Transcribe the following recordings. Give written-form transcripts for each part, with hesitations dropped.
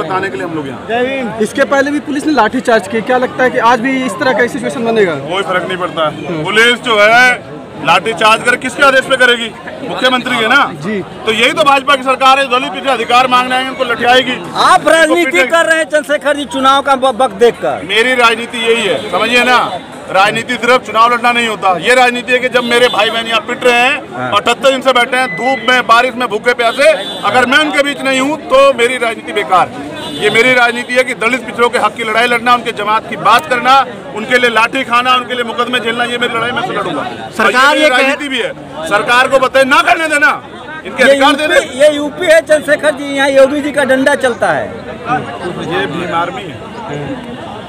बताने के लिए हम लोग यहाँ। इसके पहले भी पुलिस ने लाठीचार्ज किया, क्या लगता है कि आज भी इस तरह का सिचुएशन बनेगा? कोई फर्क नहीं पड़ता है। पुलिस जो है लाठीचार्ज कर किसके आदेश पे करेगी? मुख्यमंत्री है ना जी। तो यही तो भाजपा की सरकार है, दलित पिछड़े अधिकार मांगने आएंगे उनको लठियाएगी। आप राजनीति कर रहे हैं चंद्रशेखर जी चुनाव का वक्त देखकर। मेरी राजनीति यही है, समझिए ना। राजनीति सिर्फ चुनाव लड़ना नहीं होता, ये राजनीति है कि जब मेरे भाई बहन यहाँ पिट रहे हैं और 78 दिन से बैठे हैं धूप में बारिश में भूखे प्यासे, अगर मैं उनके बीच नहीं हूँ तो मेरी राजनीति बेकार है। ये मेरी राजनीति है कि दलित पिछड़ों के हक की लड़ाई लड़ना, उनके जमात की बात करना, उनके लिए लाठी खाना, उनके लिए मुकदमे झेलना, ये मेरी लड़ाई मैं लड़ूंगा। सरकार ये राजनीति भी है, सरकार को बताए ना करने देना, इनके अधिकार देने। ये यूपी है चंद्रशेखर जी, यहाँ योगी जी का डंडा चलता है। ये भीम आर्मी है,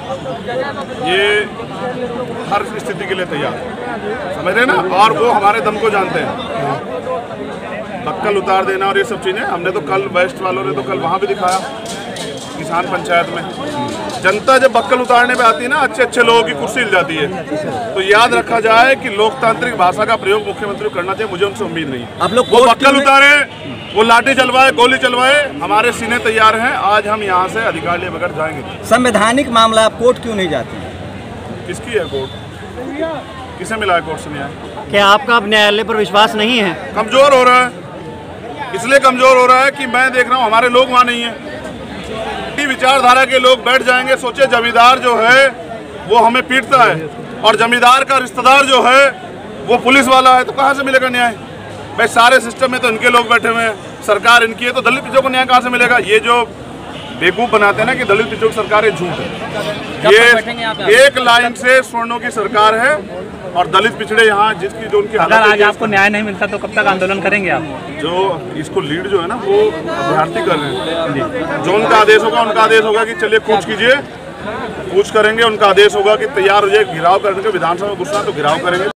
ये हर स्थिति के लिए तैयार है, समझ रहे ना। और वो हमारे दम को जानते हैं, बक्कल उतार देना और ये सब चीजें। हमने तो कल वेस्ट वालों ने तो कल वहाँ भी दिखाया किसान पंचायत में। जनता जब बक्कल उतारने पे आती है ना, अच्छे अच्छे लोगों की कुर्सी हिल जाती है। तो याद रखा जाए कि लोकतांत्रिक भाषा का प्रयोग मुख्यमंत्री को करना चाहिए, मुझे उनसे उम्मीद नहीं। आप लोग वो बक्कल उतारे, वो लाठी चलवाए, गोली चलवाए, हमारे सीने तैयार हैं। आज हम यहाँ से अधिकार लिए बगैर जाएंगे। संवैधानिक मामला, आप कोर्ट क्यों नहीं जाते? किसकी है कोर्ट? किसे मिला है कोर्ट से न्याय? क्या आपका अब न्यायालय पर विश्वास नहीं है? कमजोर हो रहा है, इसलिए कमजोर हो रहा है कि मैं देख रहा हूँ हमारे लोग वहाँ नहीं है। विचारधारा के लोग बैठ जाएंगे। सोचे जमींदार जो है वो हमें पीटता है और जमींदार का रिश्तेदार जो है वो पुलिस वाला है, तो कहाँ से मिलेगा न्याय? भाई सारे सिस्टम में तो इनके लोग बैठे हुए हैं, सरकार इनकी है, तो दलित पिछड़ों को न्याय कहाँ से मिलेगा? ये जो बेवकूफ बनाते हैं ना कि दलित पिछड़ों की सरकार है, झूठ है। ये एक लाइन से स्वर्णों की सरकार है और दलित पिछड़े यहाँ जिसकी जो उनकी अगर आज आपको न्याय नहीं मिलता तो कब तक आंदोलन करेंगे आप? जो इसको लीड जो है ना वो अभ्यर्थी कर रहे हैं, जो उनका आदेश होगा, उनका आदेश होगा कि चलिए कूच कीजिए, कूच करेंगे। उनका आदेश होगा कि तैयार हो जाए घिराव करने के, विधानसभा में घुसना तो घिराव करेंगे।